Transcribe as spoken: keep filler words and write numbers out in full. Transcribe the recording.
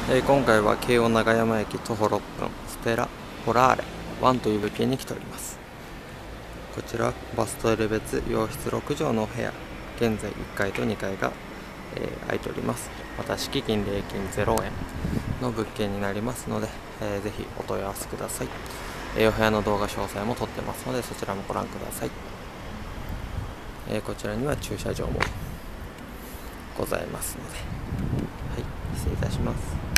えー今回は京王長山駅徒歩ろっぷん、ステラポラーレワンという物件に来ております。こちらバストイレ別洋室ろく畳のお部屋、現在いっかいとにかいが、えー空いております。また敷金礼金ゼロえんの物件になりますので、えーぜひお問い合わせください。えーお部屋の動画詳細も撮ってますので、そちらもご覧ください。えーこちらには駐車場もございますので、はい、失礼いたします。